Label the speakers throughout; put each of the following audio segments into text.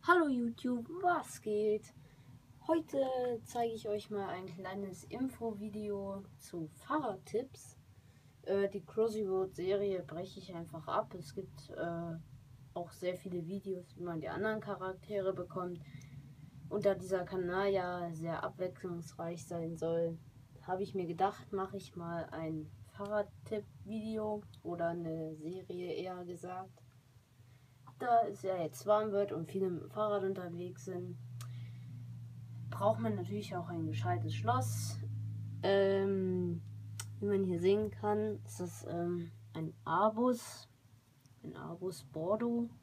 Speaker 1: Hallo YouTube, was geht? Heute zeige ich euch mal ein kleines Infovideo zu Fahrradtipps. Die Crossy Road Serie breche ich einfach ab. Es gibt auch sehr viele Videos, wie man die anderen Charaktere bekommt. Und da dieser Kanal ja sehr abwechslungsreich sein soll, habe ich mir gedacht, mache ich mal ein Fahrradtipp-Video oder eine Serie eher gesagt. Da es ja jetzt warm wird und viele mit dem Fahrrad unterwegs sind, braucht man natürlich auch ein gescheites Schloss. Wie man hier sehen kann, ist das ein Abus Bordeaux.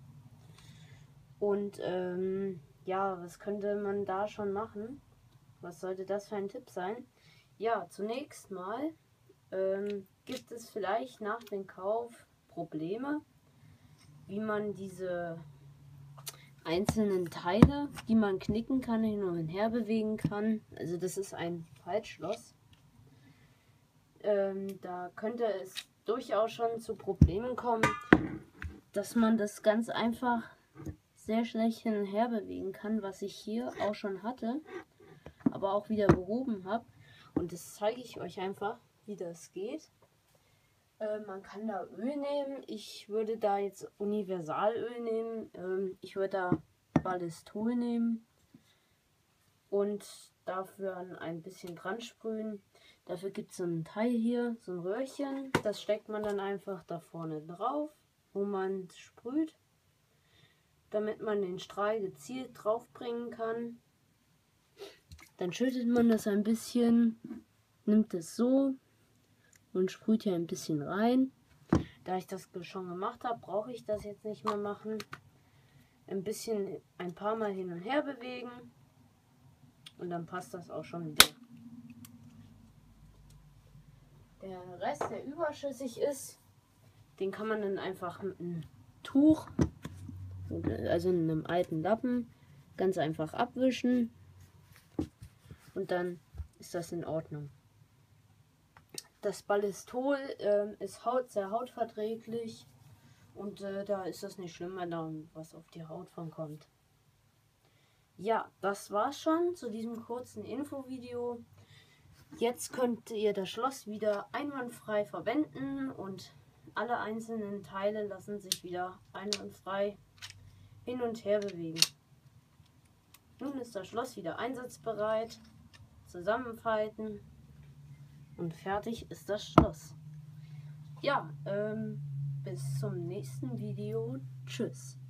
Speaker 1: Und ja, was könnte man da schon machen? Was sollte das für ein Tipp sein? Ja, zunächst mal gibt es vielleicht nach dem Kauf Probleme, wie man diese einzelnen Teile, die man knicken kann, hin und her bewegen kann. Also das ist ein Faltschloss. Da könnte es durchaus schon zu Problemen kommen, dass man das ganz einfach sehr schlecht hin und her bewegen kann, was ich hier auch schon hatte, aber auch wieder behoben habe. Und das zeige ich euch einfach, wie das geht. Man kann da Öl nehmen. Ich würde da jetzt Universalöl nehmen. Ich würde da Ballistol nehmen und dafür ein bisschen dran sprühen. Dafür gibt es so ein Teil hier, so ein Röhrchen. Das steckt man dann einfach da vorne drauf, wo man sprüht, damit man den Strahl gezielt drauf bringen kann. Dann schüttet man das ein bisschen, nimmt es so und sprüht hier ein bisschen rein. Da ich das schon gemacht habe, brauche ich das jetzt nicht mehr machen. Ein paar Mal hin und her bewegen und dann passt das auch schon wieder. Der Rest, der überschüssig ist, den kann man dann einfach mit einem Tuch, also in einem alten Lappen, ganz einfach abwischen und dann ist das in Ordnung. Das Ballistol ist sehr hautverträglich und da ist das nicht schlimm, wenn da was auf die Haut von kommt. Ja, das war's schon zu diesem kurzen Infovideo. Jetzt könnt ihr das Schloss wieder einwandfrei verwenden und alle einzelnen Teile lassen sich wieder einwandfrei hin und her bewegen. Nun ist das Schloss wieder einsatzbereit. Zusammenfalten und fertig ist das Schloss. Ja, bis zum nächsten Video. Tschüss.